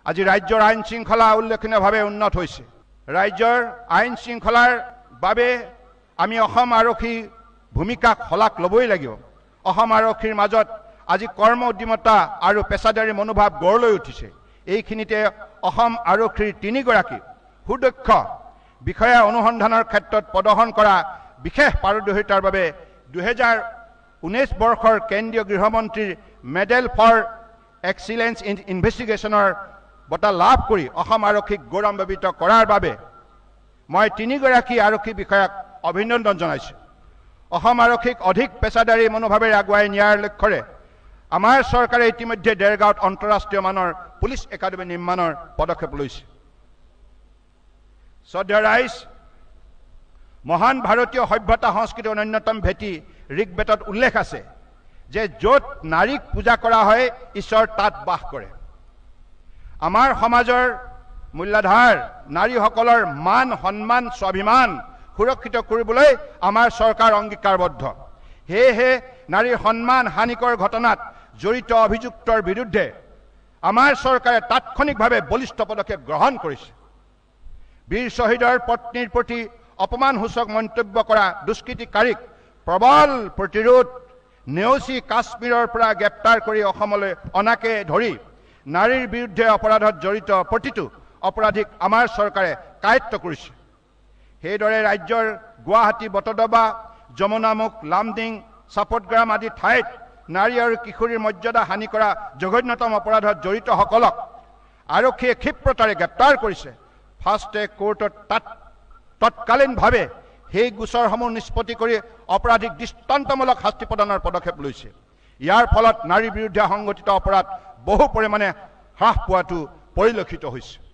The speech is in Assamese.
আজি ৰাজ্যৰ আইন শৃংখলা উল্লেখনীয়ভাৱে উন্নত হৈছে। ৰাজ্যৰ আইন শৃংখলাৰ বাবে আমি অসম আৰক্ষী ভূমিকাক শলাগ ল'বই লাগিব। অসম আৰক্ষীৰ মাজত আজি কৰ্ম উদ্যমতা আৰু পেছাদাৰী মনোভাৱ গঢ় লৈ উঠিছে। এইখিনিতে অসম আৰক্ষীৰ 3 গৰাকী সুদক্ষ বিষয়া অনুসন্ধানৰ ক্ষেত্ৰত প্ৰদৰ্শন কৰা বিশেষ পাৰদৰ্শিতাৰ বাবে 2019 বৰ্ষৰ কেন্দ্ৰীয় গৃহমন্ত্ৰীৰ মেডেল ফৰ এক্সিলেন্স ইন ইনভেষ্টিগেশ্যনৰ বঁটা লাভ কৰি অসম আৰক্ষীক গৌৰৱান্বিত কৰাৰ বাবে মই 3 গৰাকী আৰক্ষী বিষয়াক অভিনন্দন জনাইছোঁ। অসম আৰক্ষীক অধিক পেছাদাৰী মনোভাৱেৰে আগুৱাই নিয়াৰ লক্ষ্যৰে আমাৰ চৰকাৰে ইতিমধ্যে দেৰগাঁৱত আন্তঃৰাষ্ট্ৰীয় মানৰ পুলিচ একাডেমী নিৰ্মাণৰ পদক্ষেপ লৈছে। শ্ৰদ্ধেয় ৰাইজ, মহান ভাৰতীয় সভ্যতা সংস্কৃতিৰ অন্যতম ভেটি ঋগ্বেদত উল্লেখ আছে যে য'ত নাৰীক পূজা কৰা হয় ঈশ্বৰ তাত বাস কৰে। আমাৰ সমাজৰ মূল্যাধাৰ নাৰীসকলৰ মান সন্মান স্বাভিমান সুৰক্ষিত কৰিবলৈ আমাৰ চৰকাৰ অংগীকাৰবদ্ধ। সেয়েহে নাৰীৰ সন্মান হানিকৰ ঘটনাত জড়িত অভিযুক্তৰ বিৰুদ্ধে আমাৰ চৰকাৰে তাৎক্ষণিকভাৱে বলিষ্ঠ পদক্ষেপ গ্ৰহণ কৰিছে। বীৰ শ্বহীদৰ পত্নীৰ প্ৰতি অপমানসূচক মন্তব্য কৰা দুষ্কৃতিকাৰীক প্ৰবল প্ৰতিৰোধ নেওচি কাশ্মীৰৰ পৰা গ্ৰেপ্তাৰ কৰি অসমলৈ অনাকে ধৰি নাৰীৰ বিৰুদ্ধে অপৰাধত জড়িত প্ৰতিটো অপৰাধীক আমাৰ চৰকাৰে কায়ত্ব কৰিছে। সেইদৰে ৰাজ্যৰ গুৱাহাটী, বটদ্ৰৱা, যমুনামুখ, লামডিং, চাপটগ্ৰাম আদি ঠাইত নাৰী আৰু কিশোৰীৰ মৰ্যাদা হানি কৰা জঘন্যতম অপৰাধত জড়িতসকলক আৰক্ষীয়ে ক্ষিপ্ৰতাৰে গ্ৰেপ্তাৰ কৰিছে। ফাষ্ট ট্ৰেক কোৰ্টত তৎকালীনভাৱে সেই গোচৰসমূহ নিষ্পত্তি কৰি অপৰাধীক দৃষ্টান্তমূলক শাস্তি প্ৰদানৰ পদক্ষেপ লৈছে। ইয়াৰ ফলত নাৰীৰ বিৰুদ্ধে সংঘটিত অপৰাধ বহু পৰিমাণে হ্ৰাস পোৱাটো পৰিলক্ষিত হৈছে।